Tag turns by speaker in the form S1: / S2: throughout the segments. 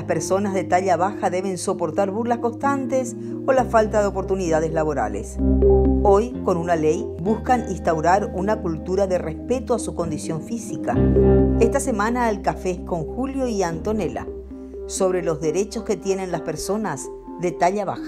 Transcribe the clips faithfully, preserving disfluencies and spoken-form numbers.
S1: personas de talla baja deben soportar burlas constantes o la falta de oportunidades laborales. Hoy, con una ley, buscan instaurar una cultura de respeto a su condición física. Esta semana el café es con Julio y Antonella sobre los derechos que tienen las personas de talla baja.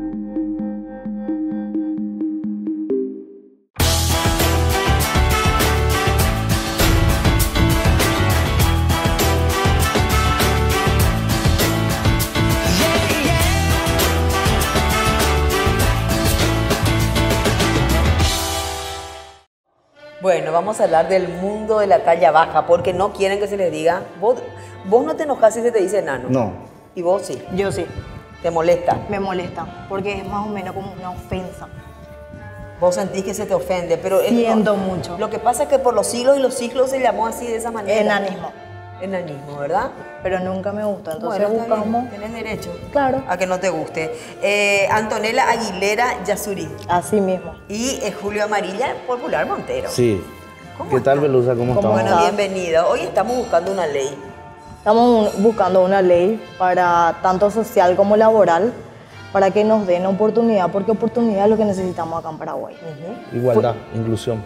S1: Bueno, vamos a hablar del mundo de la talla baja, porque no quieren que se les diga. Vos, vos no te enojas si se te dice enano.
S2: No.
S1: ¿Y vos sí?
S3: Yo sí.
S1: ¿Te molesta?
S3: Me molesta, porque es más o menos como una ofensa.
S1: Vos sentís que se te ofende, pero... es-
S3: Siento mucho.
S1: Lo que pasa es que por los siglos y los siglos se llamó así, de esa manera.
S3: Enanismo.
S1: Enanismo, ¿verdad?
S3: Pero nunca me gustó, entonces
S1: Bueno, está bien,
S3: buscamos...
S1: tenés derecho
S3: Claro.
S1: a que no te guste. Eh, Antonella Aguilera Yasuri
S3: Así mismo.
S1: y eh, Julio Amarilla Popular Montero.
S2: Sí.
S1: ¿Cómo
S2: ¿Qué tal,
S1: están?
S2: Belusa? ¿Cómo,
S3: ¿Cómo
S2: estamos?
S1: Bueno,
S3: estás?
S1: bienvenido. Hoy estamos buscando una ley.
S3: Estamos buscando una ley para tanto social como laboral para que nos den oportunidad, porque oportunidad es lo que necesitamos acá en Paraguay.
S1: Ujú.
S2: Igualdad, inclusión.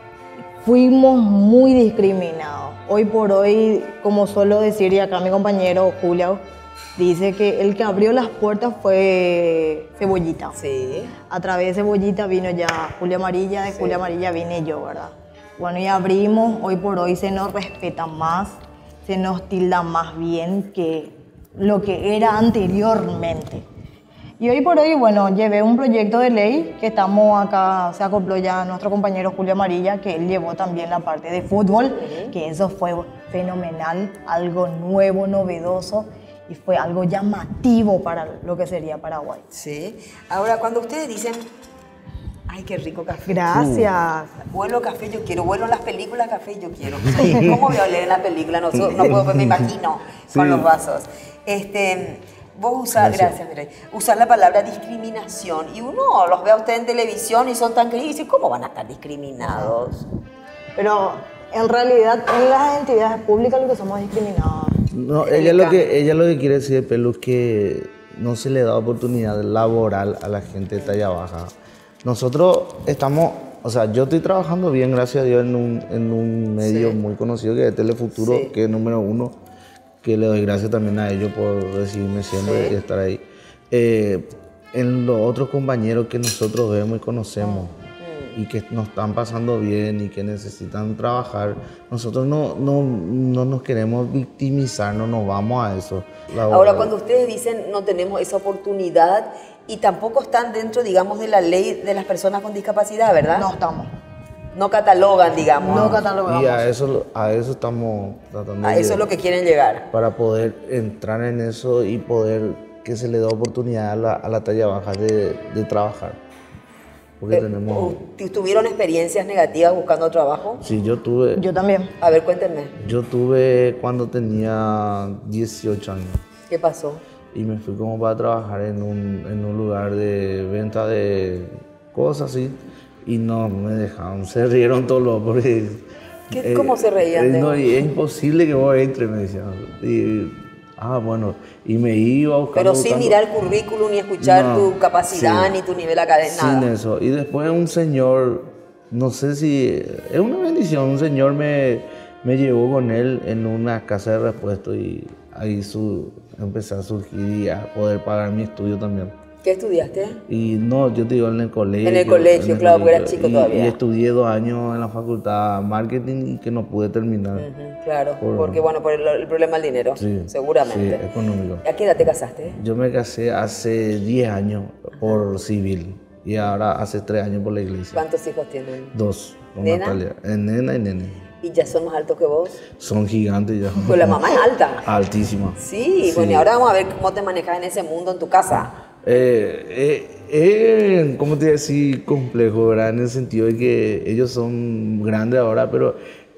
S3: Fuimos muy discriminados. Hoy por hoy, como suelo decir, y acá mi compañero Julio dice que el que abrió las puertas fue Cebollita.
S1: Sí.
S3: A través de Cebollita vino ya Julio Amarilla, de
S1: Sí.
S3: Julio Amarilla vine yo, ¿verdad? Bueno, y abrimos, hoy por hoy se nos respeta más, se nos tilda más bien que lo que era anteriormente. Y hoy por hoy, bueno, llevé un proyecto de ley que estamos acá, se acopló ya nuestro compañero Julio Amarilla, que él llevó también la parte de fútbol,
S1: Uh-huh.
S3: que eso fue fenomenal, algo nuevo, novedoso, y fue algo llamativo para lo que sería Paraguay.
S1: Sí. Ahora, cuando ustedes dicen, ay, qué rico café.
S3: Gracias.
S1: Vuelo café, yo quiero. Vuelo en las películas, café, yo quiero. ¿Cómo voy a leer en la película? No, so- no puedo, me imagino con
S2: Sí.
S1: los vasos. Este, vos usás,
S2: Gracias.
S1: gracias, Mireille, usás la palabra discriminación y uno los ve a ustedes en televisión y son tan queridos y dice, ¿cómo van a estar discriminados?
S3: Pero en realidad en las entidades públicas lo que somos discriminados.
S2: No, ella lo, que, ella lo que quiere decir, Pelu, es que no se le da oportunidad laboral a la gente de talla baja. Nosotros estamos, o sea, yo estoy trabajando bien, gracias a Dios, en un, en un medio
S1: Sí.
S2: muy conocido que es Telefuturo,
S1: Sí.
S2: que es número uno, que le doy gracias también a ellos por recibirme siempre
S1: Sí.
S2: y estar ahí. Eh, en los otros compañeros que nosotros vemos y conocemos, y que nos están pasando bien y que necesitan trabajar, nosotros no, no, no nos queremos victimizar, no nos vamos a eso. La
S1: Ahora,
S2: verdad.
S1: cuando ustedes dicen no tenemos esa oportunidad y tampoco están dentro, digamos, de la ley de las personas con discapacidad, ¿verdad?
S3: No estamos.
S1: No catalogan, digamos.
S3: No catalogamos.
S2: Y a eso, a eso estamos tratando
S1: A
S2: de
S1: eso es lo que quieren llegar.
S2: para poder entrar en eso y poder que se le dé oportunidad a la, a la talla baja de, de trabajar. Porque
S1: Eh,
S2: tenemos...
S1: ¿tu- ¿Tuvieron experiencias negativas buscando trabajo?
S2: Sí, yo tuve,
S3: Yo también.
S1: A ver, cuéntenme.
S2: yo tuve cuando tenía dieciocho años.
S1: ¿Qué pasó?
S2: Y me fui como para trabajar en un, en un lugar de venta de cosas así y no me dejaron, se rieron todos los porque...
S1: ¿Qué- cómo se reían
S2: eh,
S1: de
S2: no,
S1: vos?
S2: y es imposible que vos entres, me decían. Y, ah, bueno, y me iba buscando...
S1: Pero sin
S2: buscando-
S1: mirar currículum ni escuchar
S2: No,
S1: tu capacidad
S2: sí.
S1: ni tu nivel académico,
S2: Sin
S1: nada.
S2: eso. Y después un señor, no sé si... Es una bendición, un señor me, me llevó con él en una casa de repuesto y ahí su, empecé a surgir y a poder pagar mi estudio también.
S1: ¿Qué estudiaste?
S2: Y no, yo te digo en el colegio.
S1: En el colegio, claro, porque eras chico
S2: y,
S1: todavía.
S2: Y estudié dos años en la facultad de marketing y que no pude terminar.
S1: Ujú, claro,
S2: Por-
S1: porque bueno, por el, el problema del dinero,
S2: Sí,
S1: seguramente.
S2: sí, económico.
S1: ¿A qué edad te casaste?
S2: Yo me casé hace diez años por civil y ahora hace tres años por la iglesia.
S1: ¿Cuántos hijos tienen?
S2: Dos. Con
S1: ¿Nena?
S2: Natalia. Eh, nena y nene.
S1: ¿Y ya son más altos que vos?
S2: Son gigantes ya.
S1: Pues la mamá es alta.
S2: Altísima.
S1: Sí, bueno, y ahora vamos a ver cómo te manejas en ese mundo en tu casa.
S2: Eh, eh, eh, ¿cómo te decir? Complejo, ¿verdad? En el sentido de que ellos son grandes ahora, pero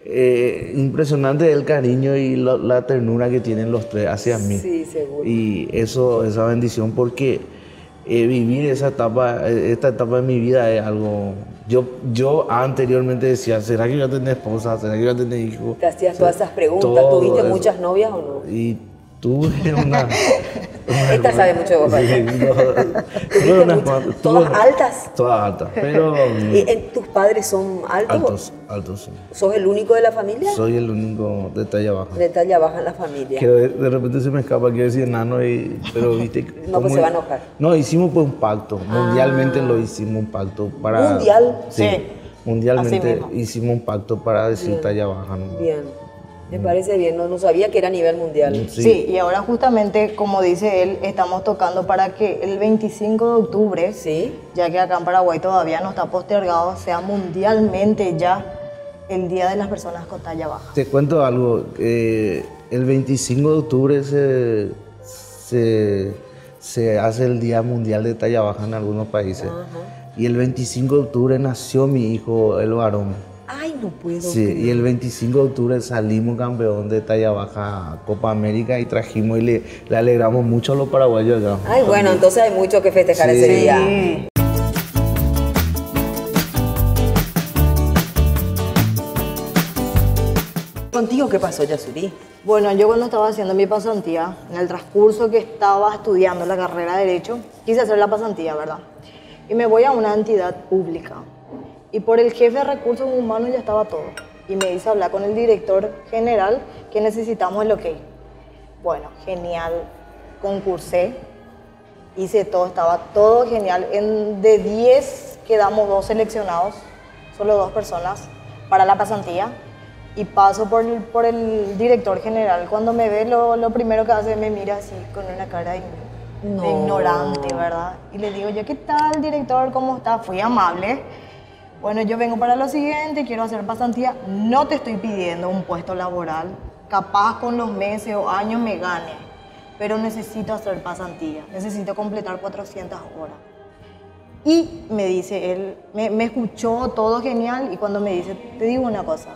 S2: eh, impresionante el cariño y la, la ternura que tienen los tres hacia mí.
S1: Sí, seguro.
S2: Y eso, esa bendición, porque eh, vivir esa etapa, eh, esta etapa de mi vida es algo... Yo, yo anteriormente decía, ¿será que iba a tener esposa? ¿Será que iba a tener hijos?
S1: Te hacías todas esas preguntas.
S2: Todo
S1: ¿Tuviste
S2: eso.
S1: muchas novias o no?
S2: Y Tuve una...
S1: Esta sabe mucho de vos,
S2: sí, no, tuve unas cuantas-
S1: ¿Todas
S2: tuve-
S1: altas?
S2: Todas altas, pero...
S1: ¿Y, eh, ¿Tus padres son altos?
S2: Altos, altos, sí.
S1: ¿Sos el único de la familia?
S2: Soy el único de talla baja.
S1: De talla baja en la familia.
S2: Que de, de repente se me escapa que decir enano, y, pero viste...
S1: No, pues
S2: cómo-
S1: se va a enojar.
S2: No, hicimos pues un pacto, mundialmente lo hicimos un pacto para...
S1: ¿Mundial?
S2: Sí,
S3: Sí. Así
S2: mundialmente
S3: mismo.
S2: hicimos un pacto para decir
S1: Bien.
S2: talla baja. ¿no?
S1: Bien. Me parece bien. No, no sabía que era a nivel mundial.
S2: Sí.
S3: Sí, y ahora justamente, como dice él, estamos tocando para que el veinticinco de octubre,
S1: Sí.
S3: ya que acá en Paraguay todavía no está postergado, sea mundialmente ya el Día de las Personas con Talla Baja.
S2: Te cuento algo, eh, el veinticinco de octubre se, se, se hace el Día Mundial de Talla Baja en algunos países. Y el veinticinco de octubre nació mi hijo, el varón.
S1: Ay, no puedo.
S2: Sí, y el veinticinco de octubre salimos campeón de talla baja a Copa América y trajimos y le, le alegramos mucho a los paraguayos acá.
S1: Ay, bueno, entonces hay mucho que festejar
S2: Sí.
S1: ese día.
S3: Sí.
S1: ¿Contigo qué pasó, Yasuri?
S3: Bueno, yo cuando estaba haciendo mi pasantía, en el transcurso que estaba estudiando la carrera de Derecho, quise hacer la pasantía, ¿verdad? Y me voy a una entidad pública. Y por el jefe de recursos humanos ya estaba todo. Y me dice hablar con el director general que necesitamos el ok. Bueno, genial. Concursé. Hice todo, estaba todo genial. En, de diez quedamos dos seleccionados, solo dos personas, para la pasantía. Y paso por el, por el director general. Cuando me ve, lo, lo primero que hace me mira así, con una cara de,
S1: No.
S3: de ignorante, ¿verdad? Y le digo yo, ¿qué tal, director? ¿Cómo está? Fui amable. Bueno, yo vengo para lo siguiente, quiero hacer pasantía. No te estoy pidiendo un puesto laboral. Capaz con los meses o años me gane. Pero necesito hacer pasantía. Necesito completar cuatrocientas horas. Y me dice él, me, me escuchó todo genial. Y cuando me dice, te digo una cosa.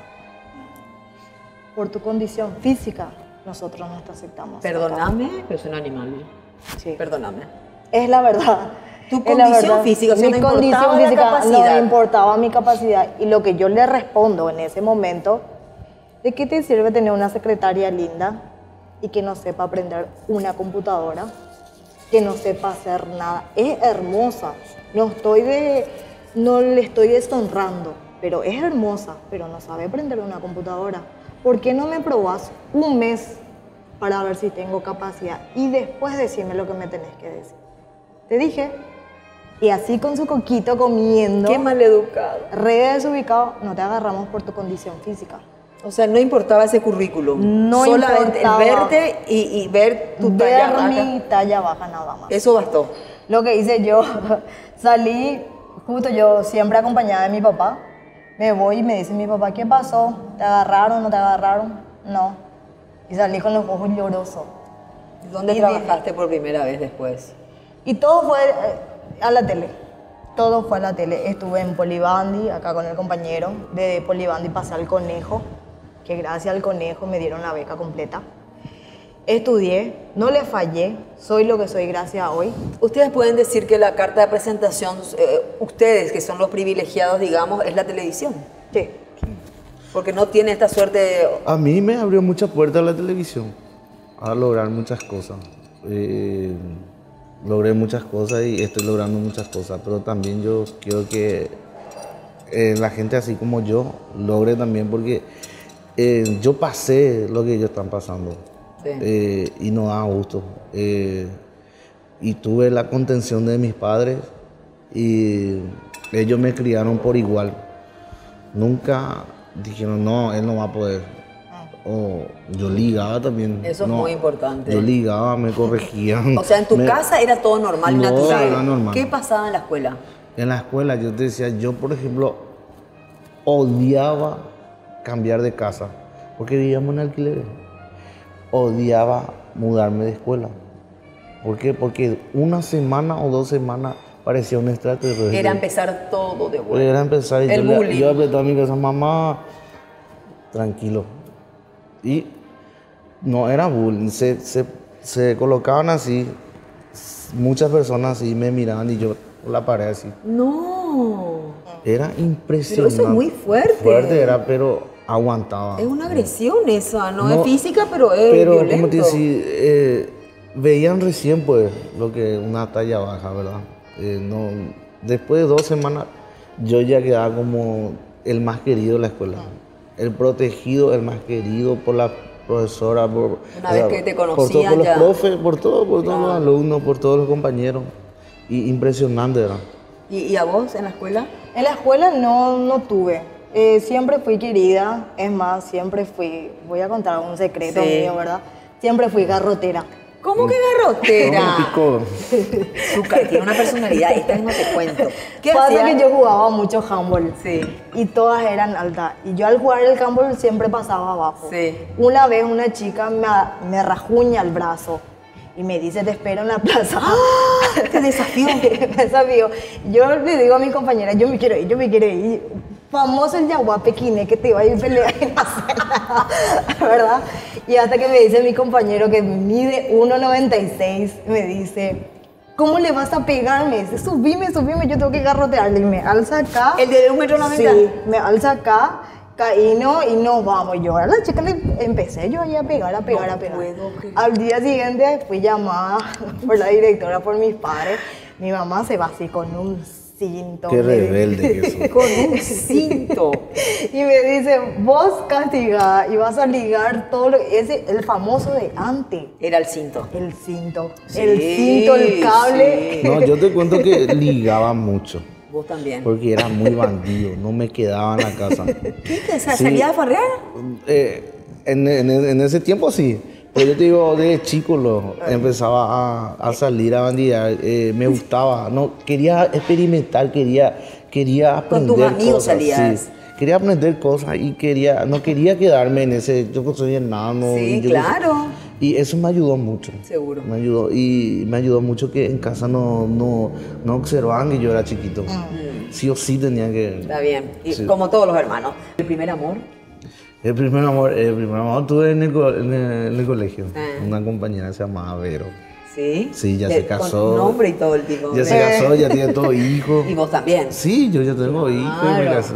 S3: Por tu condición física, nosotros no te aceptamos.
S1: Perdóname, pero soy un animal.
S3: Sí.
S1: Perdóname.
S3: Es la verdad.
S1: Tu
S3: Es la
S1: condición
S3: verdad.
S1: física, o sea,
S3: mi
S1: no importaba
S3: condición
S1: la
S3: física
S1: capacidad.
S3: no importaba mi capacidad. Y lo que yo le respondo en ese momento, ¿de qué te sirve tener una secretaria linda y que no sepa aprender una computadora? Que no sepa hacer nada. Es hermosa. No estoy de, no le estoy deshonrando, pero es hermosa, pero no sabe aprender una computadora. ¿Por qué no me probás un mes para ver si tengo capacidad y después decirme lo que me tenés que decir? Te dije. Y así con su coquito comiendo,
S1: Qué maleducado.
S3: re desubicado, no te agarramos por tu condición física.
S1: O sea, no importaba ese currículum.
S3: No
S1: Solamente
S3: importaba.
S1: el verte y, y ver tu talla
S3: Ver
S1: baja.
S3: mi talla baja nada más.
S1: Eso bastó.
S3: Lo que hice yo, salí, justo yo siempre acompañada de mi papá, me voy y me dice mi papá, ¿qué pasó? ¿Te agarraron? ¿No te agarraron? No. Y salí con los ojos llorosos.
S1: ¿Dónde
S3: Y
S1: trabajaste por primera vez después?
S3: Y todo fue eh, a la tele. Todo fue a la tele. Estuve en Polibandi, acá con el compañero. De Polibandi pasé al Conejo, que gracias al Conejo me dieron la beca completa. Estudié, no le fallé, soy lo que soy gracias a hoy.
S1: Ustedes pueden decir que la carta de presentación, eh, ustedes que son los privilegiados, digamos, es la televisión.
S3: Sí.
S1: Porque no tiene esta suerte de...
S2: A mí me abrió muchas puertas la televisión, a lograr muchas cosas. Eh, logré muchas cosas y estoy logrando muchas cosas, pero también yo quiero que eh, la gente así como yo logre también, porque eh, yo pasé lo que ellos están pasando.
S1: Sí.
S2: Eh, y no da gusto. Eh, y tuve la contención de mis padres y ellos me criaron por igual. Nunca dijeron, no, él no va a poder. O yo ligaba también.
S1: Eso es
S2: no,
S1: muy importante.
S2: Yo ligaba, me corregían.
S1: O sea, en tu
S2: me-
S1: casa era todo normal y
S2: No,
S1: natural.
S2: era normal.
S1: ¿Qué pasaba en la escuela?
S2: En la escuela yo te decía, yo por ejemplo, odiaba cambiar de casa, porque vivíamos en alquiler. Odiaba mudarme de escuela. ¿Por qué? Porque una semana o dos semanas parecía un extraterrestre.
S1: Era empezar todo de vuelta.
S2: Era empezar y
S1: El
S2: yo, le,
S1: bullying.
S2: yo apretaba a mi casa, mamá, tranquilo. Y no era bullying, se, se, se colocaban así, muchas personas así me miraban y yo por la pared así.
S1: No.
S2: Era impresionante.
S1: Pero eso es muy fuerte.
S2: Fuerte era, pero aguantaba.
S1: Es una agresión esa, no,
S2: No,
S1: es física, pero es
S2: Pero,
S1: violento.
S2: como te decía, eh, veían recién, pues, lo que una talla baja, ¿verdad? Eh, no, después de dos semanas, yo ya quedaba como el más querido de la escuela. El protegido, el más querido por la profesora, por,
S1: Una vez que te
S2: por, todo-
S1: conocían
S2: por los
S1: ya.
S2: profes, por todo, por todos
S1: Claro.
S2: los alumnos, por todos los compañeros. Y impresionante, ¿verdad?
S1: ¿Y, y a vos en la escuela?
S3: En la escuela no, no tuve. Eh, siempre fui querida. Es más, siempre fui... Voy a contar un secreto
S1: Sí.
S3: mío, ¿verdad? Siempre fui garrotera.
S1: ¿Cómo que
S2: No,
S1: garrotera?
S2: me picó.
S1: Zucca, tiene una personalidad, esta vez no te cuento. ¿Qué
S3: Pasa
S1: hacía?
S3: que yo jugaba mucho handball.
S1: Sí.
S3: Y todas eran altas. Y yo al jugar el handball siempre pasaba abajo.
S1: Sí.
S3: Una vez una chica me, me rajuña el brazo y me dice, te espero en la plaza.
S1: Te desafió.
S3: Me desafió. Yo le digo a mi compañera, yo me quiero ir, yo me quiero ir. Famoso el yaguá pequiné que te iba a ir a pelear y no hace nada, ¿verdad? Y hasta que me dice mi compañero que mide uno noventa y seis, me dice, ¿cómo le vas a pegar? Me dice, subime, subime, yo tengo que garrotearle. Y me alza acá.
S1: ¿El de un metro noventa?
S3: Sí, me alza acá, caí, ¿no? Y nos vamos. Yo a la chica le empecé yo ahí a pegar, a pegar,
S1: No
S3: a pegar.
S1: puedo creer.
S3: Al día siguiente fui llamada por la directora, por mis padres. Mi mamá se va así con un cinto.
S2: Qué
S3: me dice.
S2: rebelde que sos.
S1: Con un cinto.
S3: Y me dice, vos castigá y vas a ligar todo lo ese, el famoso de antes.
S1: Era el cinto.
S3: El cinto.
S1: Sí,
S3: el cinto, el cable.
S1: sí.
S2: No, yo te cuento que ligaba mucho.
S1: Vos también.
S2: Porque era muy bandido, no me quedaba en la casa.
S1: ¿Qué? ¿Te
S2: Sí.
S1: salía a farrear?
S2: Eh, en, en- en ese tiempo sí, pero yo te digo, de chico lo, empezaba a, a salir a bandidear, eh, me gustaba, no, quería experimentar, quería, quería
S1: Con
S2: aprender
S1: tus amigos
S2: cosas,
S1: salías.
S2: sí. Quería aprender cosas y quería, no quería quedarme en ese, yo que soy enano.
S1: Sí,
S2: y yo que-
S1: claro.
S2: y eso me ayudó mucho.
S1: Seguro.
S2: Me ayudó, y me ayudó mucho que en casa no, no, no observaban que yo era chiquito. Sí o sí tenía que...
S1: Está bien. Y
S2: Sí.
S1: como todos los hermanos. ¿El primer amor?
S2: El primer amor, el primer amor tuve en el, co- en el, en el colegio.
S1: Ah.
S2: Una compañera se llamaba Vero.
S1: Sí.
S2: Sí, ya
S1: De-
S2: se casó.
S1: Con nombre y todo el tipo.
S2: Ya se
S1: de-
S2: casó, ya tiene todo hijo.
S1: Y vos también.
S2: Sí, yo ya tengo hijos y me
S1: Claro.
S2: casó.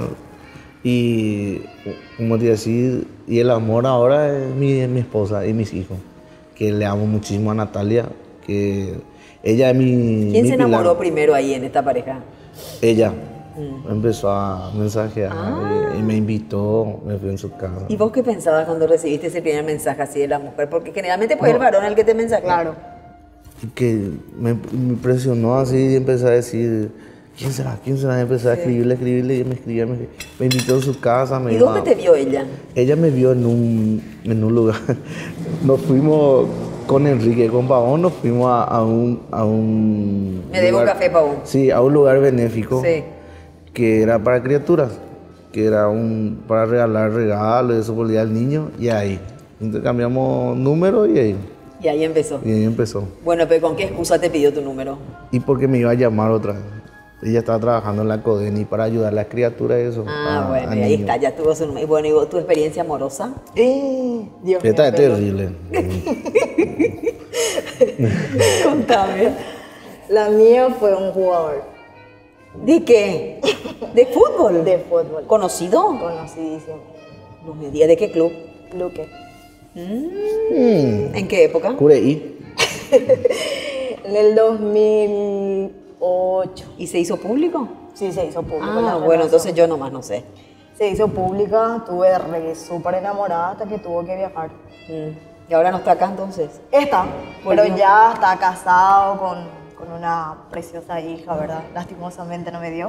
S2: Y, como te decía, y el amor ahora es mi, es mi esposa y mis hijos. Que le amo muchísimo a Natalia, que ella es mi.
S1: ¿Quién
S2: mi
S1: se
S2: pilar.
S1: enamoró primero ahí en esta pareja?
S2: Ella. Empezó a mensajear
S1: Ah.
S2: y, y me invitó, me fui en su casa.
S1: ¿Y vos qué pensabas cuando recibiste ese primer mensaje así de la mujer? Porque generalmente fue el varón el que te mensajea.
S3: Claro.
S2: Que me, me impresionó así y empecé a decir, ¿quién será? ¿Quién será? Y empecé a escribirle, escribirle y me escribía, me, me invitó a su casa. Me
S1: ¿Y
S2: iba-
S1: dónde te vio ella?
S2: Ella me vio en un, en un lugar. Nos fuimos con Enrique, con Pavón, nos fuimos a, a un... A un
S1: Me debo un café, Pavón.
S2: Sí, a un lugar benéfico
S1: Sí.
S2: que era para criaturas, que era un para regalar regalos, eso por el día del niño, y ahí. Intercambiamos números y ahí,
S1: Y ahí empezó.
S2: y ahí empezó.
S1: Bueno, pero ¿con qué excusa te pidió tu número?
S2: Y porque me iba a llamar otra vez. Ella estaba trabajando en la Codeni para ayudar a las criaturas y eso.
S1: Ah,
S2: a-
S1: bueno,
S2: a
S1: y ahí
S2: niños.
S1: está, ya tuvo su número. Y bueno, ¿y vos, tu experiencia amorosa?
S3: Eh, Dios mío,
S2: Esta es
S3: pero-
S2: terrible.
S1: Contame.
S3: La mía fue un jugador
S1: ¿De qué? ¿De fútbol?
S3: de fútbol.
S1: ¿Conocido?
S3: Conocidísimo.
S1: No me digas, ¿de qué club?
S3: Luque.
S2: Mm,
S1: ¿En qué época?
S2: Cureí.
S3: En el dos mil ocho.
S1: ¿Y se hizo público?
S3: Sí, se hizo público.
S1: Ah,
S3: la
S1: bueno,
S3: relación.
S1: entonces yo nomás no sé.
S3: Se hizo pública, estuve re súper enamorada hasta que tuvo que viajar.
S1: Mm. ¿Y ahora no está acá entonces?
S3: Está, pero
S1: Volvió.
S3: ya está casado con, con una preciosa hija, ¿verdad? Lastimosamente no me dio.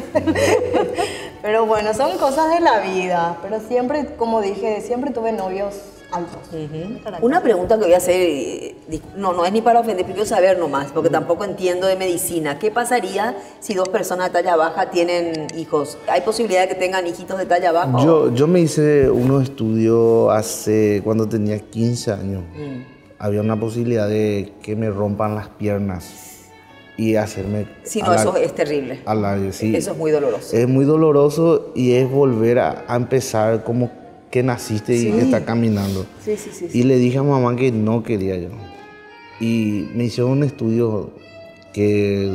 S3: Pero bueno, son cosas de la vida. Pero siempre, como dije, siempre tuve novios altos. Carácter.
S1: Una pregunta que voy a hacer, eh, dis- no, no es ni para ofender, pero quiero saber nomás, porque tampoco entiendo de medicina. ¿Qué pasaría si dos personas de talla baja tienen hijos? ¿Hay posibilidad de que tengan hijitos de talla baja?
S2: Yo, yo me hice unos estudios hace, cuando tenía quince años.
S1: Mm.
S2: Había una posibilidad de que me rompan las piernas y hacerme...
S1: Si no,
S2: a la-
S1: eso es terrible.
S2: al aire, sí.
S1: Eso es muy doloroso.
S2: Es muy doloroso y es volver a, a empezar como que naciste y que está caminando.
S1: Sí, sí, sí.
S2: Y le dije a mamá que no quería yo. Y me hicieron un estudio que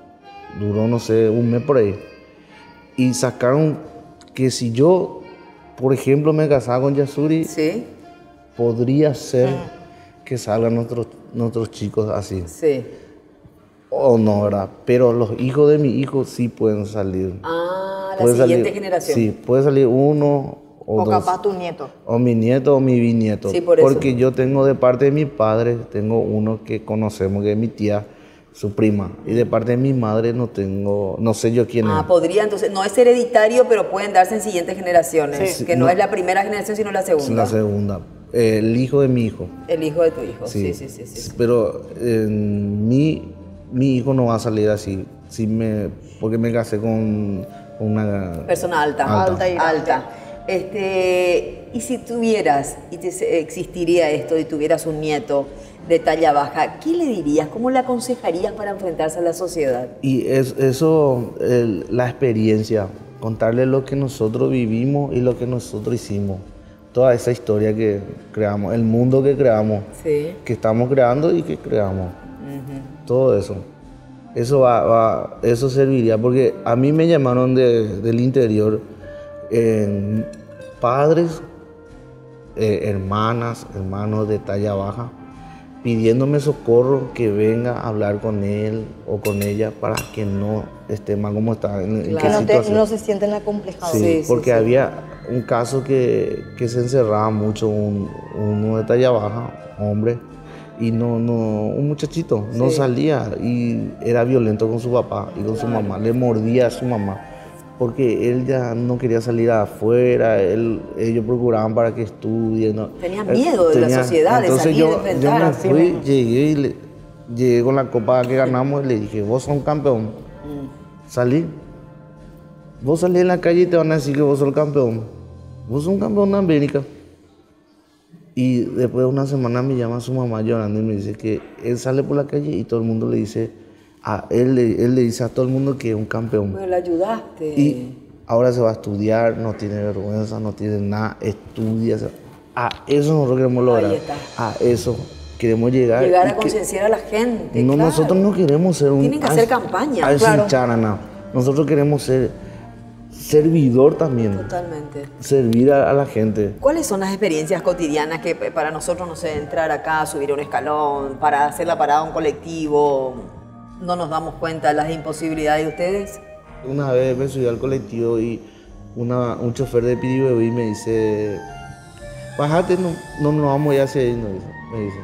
S2: duró, no sé, un mes por ahí. Y sacaron que si yo por ejemplo, me casaba con Yasuri,
S1: Sí,
S2: podría ser que salgan nuestros, nuestros chicos así.
S1: sí.
S2: O no, ¿verdad? Pero los hijos de mi hijo sí pueden salir.
S1: Ah, la
S2: Puede
S1: siguiente
S2: salir-
S1: generación.
S2: Sí, puede salir uno o,
S3: O
S2: dos.
S3: capaz tu nieto.
S2: O mi nieto o mi bisnieto.
S1: Sí, por eso.
S2: Porque yo tengo de parte de mi padre, tengo uno que conocemos, que es mi tía, su prima. Y de parte de mi madre no tengo, no sé yo quién
S1: Ah,
S2: es.
S1: podría, entonces, no es hereditario, pero pueden darse en siguientes generaciones.
S2: Sí.
S1: Que no,
S2: No.
S1: es la primera generación, sino la segunda.
S2: Es la segunda. Eh, el hijo de mi hijo.
S1: El hijo de tu hijo. Sí, sí, sí. sí, sí.
S2: Pero eh, mi, mi hijo no va a salir así. Sí me, porque me casé con una...
S1: Persona alta.
S2: Alta.
S3: Alta y grande.
S1: Alta. Este, y si tuvieras, y te- existiría esto, y tuvieras un nieto de talla baja, ¿qué le dirías? ¿Cómo le aconsejarías para enfrentarse a la sociedad?
S2: Y es, eso, el- la experiencia, contarle lo que nosotros vivimos y lo que nosotros hicimos. Toda esa historia que creamos, el mundo que creamos,
S1: Sí.
S2: que estamos creando y que creamos. Todo eso. Eso, va, va- eso serviría, porque a mí me llamaron de- del interior eh, padres, eh, hermanas, hermanos de talla baja, pidiéndome socorro, que venga a hablar con él o con ella para que no esté mal como está, en, en
S1: Claro.
S2: qué
S3: Que no, te-
S2: situación.
S3: no se sienten acomplejados.
S2: Sí,
S1: Sí, sí,
S2: porque
S1: sí.
S2: había un caso que, que se encerraba mucho, un, uno de talla baja, hombre, y no, no, un muchachito, no
S1: Sí.
S2: salía y era violento con su papá y con su mamá, le mordía a su mamá, porque él ya no quería salir afuera, él, ellos procuraban para que estudie. ¿no?
S1: Tenía
S2: Él
S1: miedo de la sociedad, de
S2: entonces
S1: salir,
S2: yo,
S1: de enfrentar,
S2: yo me
S1: así
S2: fui,
S1: mismo.
S2: llegué y le, llegué con la copa que ganamos y le dije, vos sos un campeón,
S1: Mm.
S2: salí. Vos salís en la calle y te van a decir que vos sos el campeón. Vos sos un campeón de América. Y después de una semana me llama su mamá llorando y me dice que él sale por la calle y todo el mundo le dice, a él, le- él le dice a todo el mundo que es un campeón.
S1: Bueno, le ayudaste.
S2: Y ahora se va a estudiar, no tiene vergüenza, no tiene nada, estudia. A eso nosotros queremos lograr.
S1: Ahí está.
S2: A eso queremos llegar.
S1: Llegar
S2: y
S1: a
S2: que-
S1: concienciar a la gente.
S2: no,
S1: claro.
S2: nosotros no queremos ser un...
S1: Tienen que hacer campaña,
S2: a
S1: claro.
S2: charana. Nosotros queremos ser servidor también.
S1: Totalmente.
S2: Servir a, a la gente.
S1: ¿Cuáles son las experiencias cotidianas que eh, para nosotros, no sé, entrar acá, subir un escalón, para hacer la parada a un colectivo, no nos damos cuenta de las imposibilidades de ustedes?
S2: Una vez me subí al colectivo y una, un chofer de Piribebí me dice, bájate, no, no nos vamos ya hacia ahí, me dice, me dice.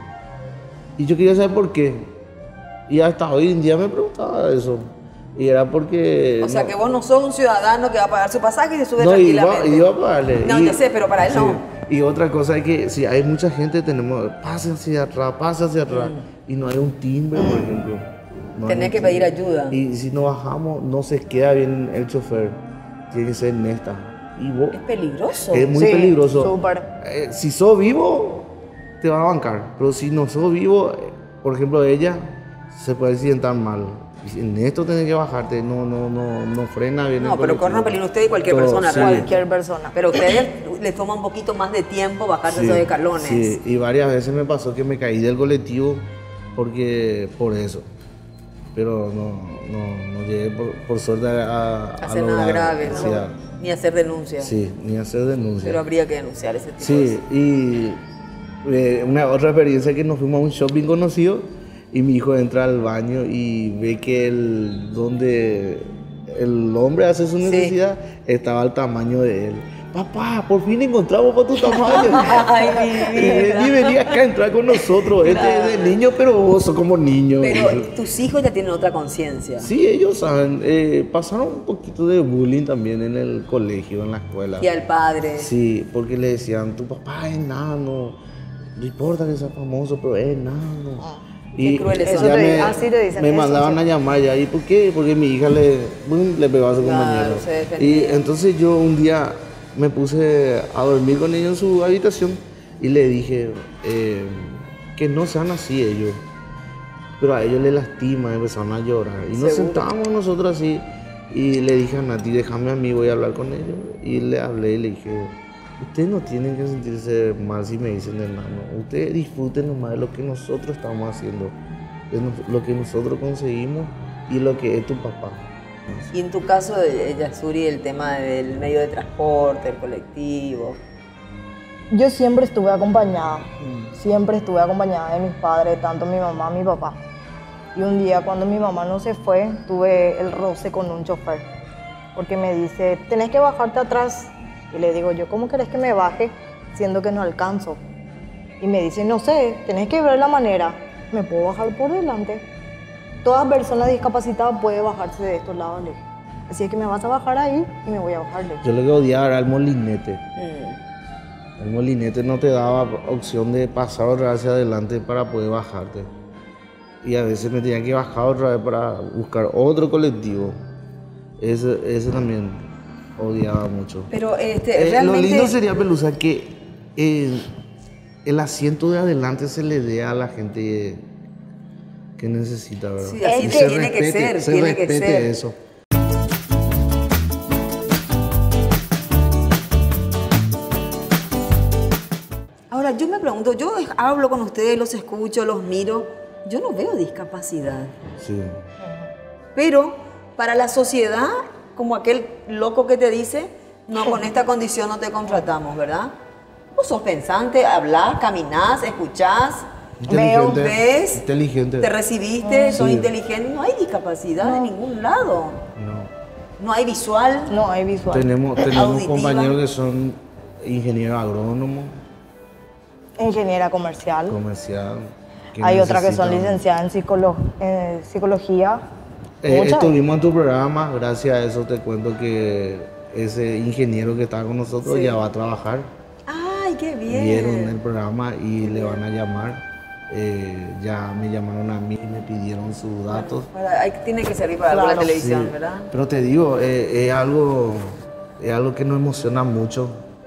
S2: Y yo quería saber por qué. Y hasta hoy en día me preguntaba eso. Y era porque...
S1: O sea,
S2: no-
S1: que vos no sos un ciudadano que va a pagar su pasaje y se sube
S2: No, iba,
S1: tranquilamente.
S2: iba a pagarle.
S1: No,
S2: Y-
S1: yo sé, pero para él
S2: sí.
S1: no.
S2: Y otra cosa es que si hay mucha gente, tenemos, pase hacia atrás, pase hacia atrás. Y no hay un timbre, por ejemplo. No hay
S1: Tenés
S2: un
S1: que pedir
S2: timbre.
S1: ayuda.
S2: Y si no bajamos, no se queda bien el chofer. Tiene que ser nesta. Y vos,
S1: Es peligroso.
S2: es muy
S3: Sí,
S2: peligroso.
S3: súper.
S2: Eh, si sos vivo, te va a bancar. Pero si no sos vivo, eh, por ejemplo, ella se puede accidentar mal. Y en esto tenés que bajarte, no, no, no, no frena bien.
S1: No,
S2: el
S1: pero corren
S2: colectivo.
S1: peligro usted y cualquier
S2: Todo,
S1: persona,
S2: sí.
S1: realmente.
S3: Cualquier persona.
S1: Pero a ustedes les toma un poquito más de tiempo bajarse
S2: Sí,
S1: esos escalones.
S2: Sí, y varias veces me pasó que me caí del colectivo porque por eso. Pero no, no, no llegué por, por suerte a, a, a
S1: Hacer nada
S2: lograr,
S1: grave, ¿no?
S2: sí, a-
S1: Ni hacer denuncia.
S2: sí, ni hacer denuncia.
S1: Pero habría que denunciar ese tipo de
S2: Sí, y eh, una otra experiencia que nos fuimos a un shopping conocido y mi hijo entra al baño y ve que el donde el hombre hace su necesidad estaba al tamaño de él. Papá, por fin encontramos para tu tamaño.
S1: Ay, mi vida.
S2: Y venía acá a entrar con nosotros. Este es de niño, pero vos sos como niño.
S1: Pero tus hijos ya tienen otra conciencia.
S2: Sí, ellos saben. eh, pasaron un poquito de bullying también en el colegio, en la escuela.
S1: Y al padre.
S2: Sí, porque le decían, tu papá es enano, no importa que sea famoso, pero es enano.
S1: Ah, qué crueles
S2: ya
S1: son.
S3: Eso te-
S2: me,
S3: así te dicen,
S2: me
S3: eso,
S2: mandaban
S3: sí.
S2: a llamar ya, ¿y por qué? Porque mi hija le, boom, le pegó a su
S1: Claro,
S2: compañero.
S1: se defendía.
S2: Y entonces yo un día me puse a dormir con ellos en su habitación y le dije eh, que no sean así ellos. Pero a ellos les lastima, empezaron a llorar. Y nos
S1: Seguro.
S2: sentábamos nosotros así y le dije a Nati, déjame a mí, voy a hablar con ellos. Y le hablé y le dije, ustedes no tienen que sentirse mal si me dicen enano. Ustedes disfruten nomás de lo que nosotros estamos haciendo, de no- lo que nosotros conseguimos y lo que es tu papá.
S1: Y en tu caso, eh, Yasuri, el tema del medio de transporte, el colectivo.
S3: Yo siempre estuve acompañada, mm. siempre estuve acompañada de mis padres, tanto mi mamá como mi papá. Y un día cuando mi mamá no se fue, tuve el roce con un chofer, porque me dice, tenés que bajarte atrás. Y le digo yo, ¿cómo querés que me baje siendo que no alcanzo? Y me dice, no sé, tenés que ver la manera, me puedo bajar por delante. Toda persona discapacitada puede bajarse de estos lados, le dije. Así es que me vas a bajar ahí y me voy a bajar.
S2: Yo lo que odiaba era el molinete. Mm. El molinete no te daba opción de pasar otra vez hacia adelante para poder bajarte. Y a veces me tenía que bajar otra vez para buscar otro colectivo. Ese, ese también odiaba mucho.
S1: Pero este,
S2: eh,
S1: realmente...
S2: Lo lindo sería, Pelusa, que eh, el asiento de adelante se le dé a la gente que necesita, ¿verdad?
S1: Sí, así
S2: se
S1: tiene
S2: respete,
S1: que ser,
S2: se
S1: tiene
S2: respete
S1: que ser.
S2: eso.
S1: Ahora, yo me pregunto, yo hablo con ustedes, los escucho, los miro, yo no veo discapacidad.
S2: Sí.
S1: Pero para la sociedad, como aquel loco que te dice, no, con esta condición no te contratamos, ¿verdad? Vos sos pensante, hablás, caminás, escuchás, veo, ves,
S2: inteligente.
S1: Te recibiste,
S2: sí.
S1: sos inteligente, no hay discapacidad
S3: no.
S1: de ningún lado.
S2: No.
S1: No hay visual.
S3: No hay visual.
S2: Tenemos, tenemos
S1: auditiva.
S2: compañeros que son ingenieros agrónomos.
S3: Ingeniera comercial.
S2: Comercial.
S3: Hay otras que son licenciadas en, psicolo en psicología.
S2: Eh, estuvimos en tu programa, gracias a eso te cuento que ese ingeniero que está con nosotros sí. ya va a trabajar.
S1: ¡Ay, qué bien!
S2: Vieron el programa y le van a llamar. Eh, ya me llamaron a mí y me pidieron sus datos.
S1: Para, hay, tiene que servir para claro. la televisión, sí. ¿verdad?
S2: Pero te digo, eh, es, algo, es algo que nos emociona mucho.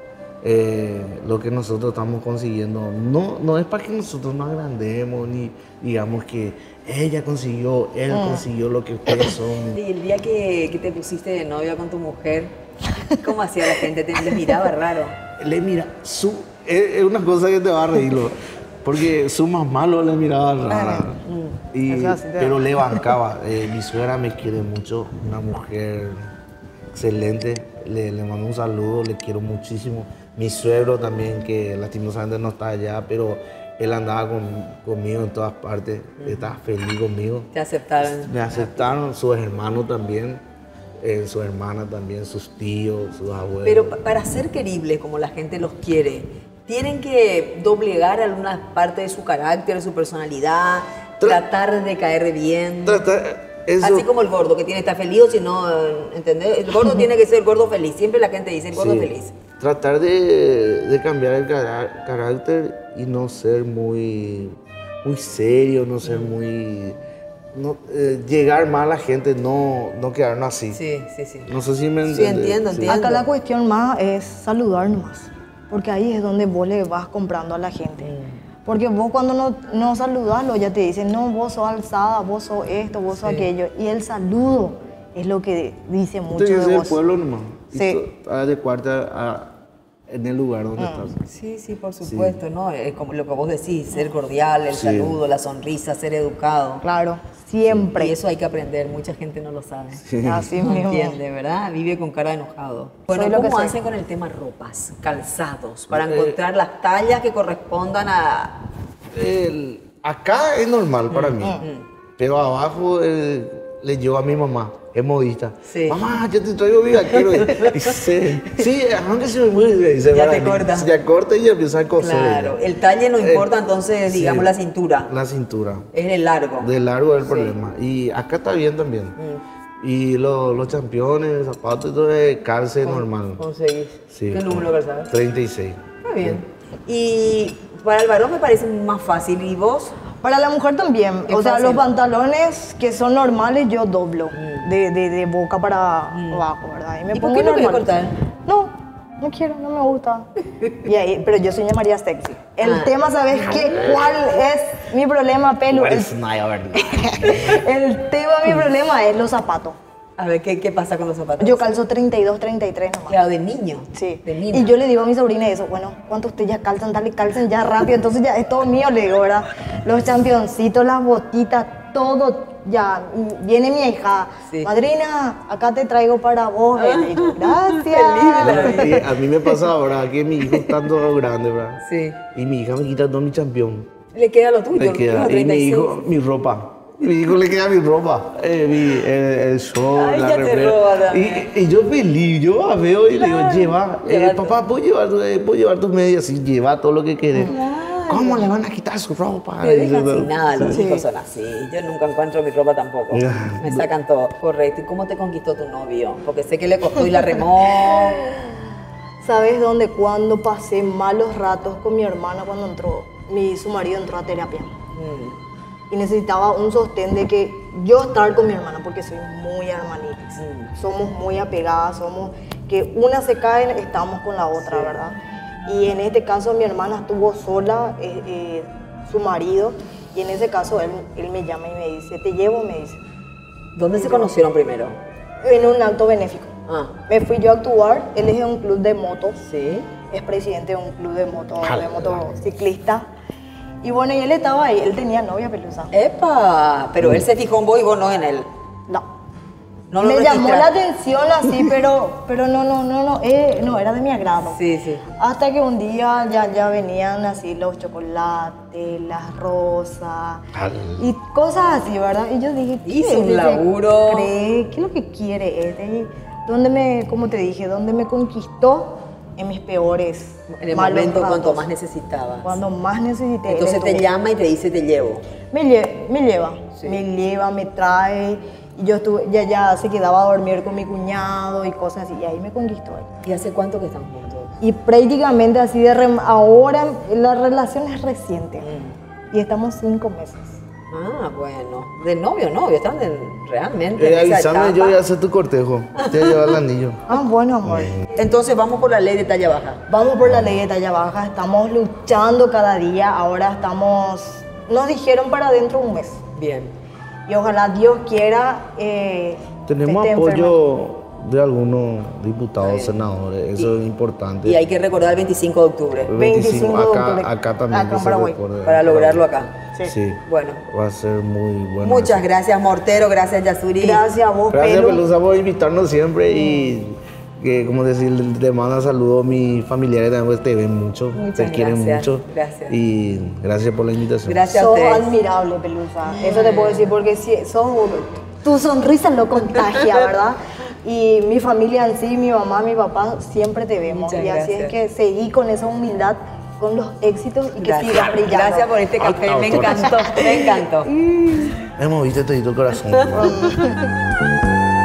S2: Eh, lo que nosotros estamos consiguiendo no, no es para que nosotros nos agrandemos ni digamos que ella consiguió, él mm. consiguió lo que ustedes son.
S1: Y el día que, que te pusiste de novia con tu mujer, ¿cómo hacía la gente? ¿Te le miraba raro?
S2: Le mira, su, es, es una cosa que te va a reír, porque su mamá lo le miraba rara, mm. y, pero le bancaba. Eh, mi suegra me quiere mucho, una mujer excelente, le, le mando un saludo, le quiero muchísimo. Mi suegro también, que lastimosamente no está allá, pero él andaba con, conmigo en todas partes, estaba feliz conmigo.
S1: ¿Te aceptaron?
S2: Me aceptaron, sus hermanos también, eh, sus hermanas también, sus tíos, sus abuelos.
S1: Pero para ser querible como la gente los quiere, ¿tienen que doblegar alguna parte de su carácter, de su personalidad, Tra tratar de caer bien?
S2: Tratar... Eso.
S1: Así como el gordo que tiene que estar feliz, o si no, ¿entendés? El gordo tiene que ser el gordo feliz. Siempre la gente dice el gordo sí. feliz.
S2: Tratar de, de cambiar el cara carácter y no ser muy, muy serio, no ser muy... No, eh, llegar más a la gente, no, no quedarnos así.
S1: Sí, sí, sí.
S2: No sé si me entiendes.
S1: Sí, entiendo, entiendo.
S3: Acá la cuestión más es saludar nomás. Porque ahí es donde vos le vas comprando a la gente. Mm. Porque vos cuando no, no saludás, ya te dicen, no, vos sos alzada, vos sos esto, vos sos sí. aquello. Y el saludo es lo que dice mucho de vos.
S2: Es el pueblo nomás.
S3: Sí.
S2: Adecuarte a, en el lugar donde mm. estás.
S1: Sí, sí, por supuesto, sí. ¿no? Es como lo que vos decís, ser cordial, el sí. saludo, la sonrisa, ser educado.
S3: Claro, siempre.
S1: Sí. Y eso hay que aprender, mucha gente no lo sabe.
S3: Sí. Así
S1: no
S3: mismo.
S1: entiende, ¿verdad? Vive con cara de enojado. Bueno, soy ¿cómo hacen con el tema ropas, calzados, para eh, encontrar las tallas que correspondan a...?
S2: El, acá es normal para
S1: mm.
S2: mí,
S1: Mm.
S2: pero abajo eh, le llevo a mi mamá. Es modista.
S1: Sí.
S2: Mamá, yo te traigo mi vaquero. Dice, sí, aunque se me mueve. Dice,
S1: ya te corta.
S2: Ya corta y ya empieza a coser.
S1: Claro, el talle no importa, eh, entonces, digamos,
S2: sí,
S1: la cintura.
S2: La cintura.
S1: Es el largo.
S2: De largo es el sí. problema. Y acá está bien también. Mm. Y lo, los championes, zapatos y todo es calce Con, normal.
S1: ¿Conseguís?
S2: Sí.
S1: ¿Qué número calzado?
S2: treinta y seis.
S1: Está bien. Sí. Y para el varón me parece más fácil. ¿Y vos?
S3: Para la mujer también. O sea, fácil. Los pantalones que son normales yo doblo. Mm. De, de, de boca para mm. abajo, ¿verdad?
S1: Y, me ¿Y pongo por qué no quieres cortar?
S3: No, no quiero, no me gusta. Y ahí, pero yo soy una María sexy. El ah. tema, ¿sabes qué? ¿Cuál es mi problema, Pelu? El, el tema, mi problema es los zapatos.
S1: A ver, ¿qué, ¿qué pasa con los zapatos?
S3: Yo calzo treinta y dos, treinta y tres nomás.
S1: Claro, de niño.
S3: Sí.
S1: De niño.
S3: Y yo le digo a mi sobrina eso, bueno, ¿cuánto ustedes ya calzan? Dale, calcen ya rápido. Entonces ya es todo mío, le digo, ¿verdad? Los championcitos, las botitas, todo, ya viene mi hija,
S1: Sí.
S3: madrina, acá te traigo para vos. Y yo, gracias.
S2: Y a mí me pasa ahora que mi hijo está todo grande, ¿verdad?
S1: Sí.
S2: Y mi hija me quita todo mi champión.
S1: Le queda lo tuyo.
S2: Le queda.
S1: los
S2: Y mi
S1: treinta y seis.
S2: hijo, mi ropa. Y mi hijo le queda mi ropa. Eh, mi, el, el short,
S1: Ay,
S2: la
S1: ya te
S2: remera.
S1: roba también.
S2: Y, y yo feliz, yo la veo y le digo, lleva, eh,
S1: Llévate.
S2: papá, ¿puedo llevar, tu- eh, ¿puedo llevar tus medias? Sí, lleva todo lo que quieres. ¿Cómo le van a quitar su ropa?
S1: Me
S2: Y yo,
S1: dejan sin nada, los
S3: Sí.
S1: hijos son así. Yo nunca encuentro mi ropa tampoco.
S2: Ya.
S1: Me sacan todo. Correcto. ¿Y cómo te conquistó tu novio? Porque sé que le costó y la remó.
S3: ¿Sabes dónde? Cuando pasé malos ratos con mi hermana cuando entró, mi, su marido entró a terapia.
S1: Mm,
S3: Y necesitaba un sostén de que yo estar con mi hermana, porque soy muy hermanitis.
S1: Mm.
S3: Somos muy apegadas, somos que una se cae, estamos con la otra, ¿verdad? Y en este caso mi hermana estuvo sola, eh, eh, su marido, y en ese caso él, él me llama y me dice, te llevo, me dice,
S1: ¿Dónde se conocieron primero?
S3: en un acto benéfico.
S1: Ah,
S3: Me fui yo a actuar, él es de un club de motos,
S1: sí.
S3: es presidente de un club de motos, de
S2: Jala.
S3: motociclista. Y bueno, y él estaba ahí, él tenía novia Pelusa.
S1: ¡Epa! Pero él se fijó en vos y vos no en él.
S3: No.
S1: No lo
S3: me llamó
S1: registraste.
S3: la atención así, pero, pero no, no, no, no, eh, no, era de mi agrado.
S1: Sí, sí.
S3: Hasta que un día ya, ya venían así los chocolates, las rosas
S2: Jala.
S3: y cosas así, ¿verdad? Y yo dije, ¿qué
S1: Hizo
S3: es
S1: un
S3: ese?
S1: laburo.
S3: ¿Cree? ¿Qué es lo que quiere este? Y donde me, como te dije, donde me conquistó en mis peores
S1: En el
S3: malos
S1: momento cuando
S3: ratos.
S1: más necesitabas.
S3: Cuando más necesité. él
S1: Entonces te
S3: estuvo.
S1: llama y te dice te llevo.
S3: Me, lle- me lleva,
S1: Sí.
S3: me lleva, me trae. Y yo estuve, ya, ya se quedaba a dormir con mi cuñado y cosas así. Y ahí me conquistó él.
S1: ¿Y hace cuánto que están juntos?
S3: Y prácticamente así de rem- ahora la relación es reciente.
S1: Mm.
S3: Y estamos cinco meses.
S1: Ah, bueno. De novio, novio. Están de- realmente.
S2: Eh,
S1: en esa
S2: avísame, yo
S1: etapa.
S2: voy a hacer tu cortejo. Te voy a llevar el anillo.
S3: Ah, bueno, amor.
S1: Entonces vamos por la ley de talla baja.
S3: Vamos por la ley de talla baja. Estamos luchando cada día. Ahora estamos... Nos dijeron para dentro de un mes.
S1: Bien.
S3: Y ojalá Dios quiera... eh,
S2: Tenemos
S3: esté
S2: apoyo de algunos diputados, senadores. Eso es importante.
S1: Y hay que recordar el veinticinco de octubre
S2: El
S3: veinticinco de
S2: acá,
S3: octubre.
S2: acá también.
S3: Acá
S2: que
S3: en
S2: se
S3: Paraguay.
S2: recuerde.
S1: para lograrlo acá.
S3: Sí.
S2: Sí.
S1: Bueno.
S2: Va a ser muy bueno.
S1: Muchas
S2: eso.
S1: gracias, Mortero. Gracias, Yasuri.
S3: Gracias a vos,
S2: Gracias,
S3: Pelu.
S2: Pelusa, por invitarnos siempre y que, como decir, le mando saludos a mis familiares también, pues te ven mucho,
S1: Muchas
S2: te quieren
S1: gracias,
S2: mucho.
S1: gracias.
S2: Y gracias por la invitación.
S1: Gracias a
S3: Sos
S1: ustedes.
S3: admirable, Pelusa. Eso te puedo decir porque si, sos, tu sonrisa lo contagia, ¿verdad? Y mi familia en sí, mi mamá, mi papá, siempre te vemos.
S1: Muchas
S3: y así
S1: gracias.
S3: es que seguí con esa humildad, con los éxitos y que
S1: Gracias.
S3: sigas brillando.
S1: Gracias por este café. Me encantó. Me encantó.
S2: Me moviste todo el corazón.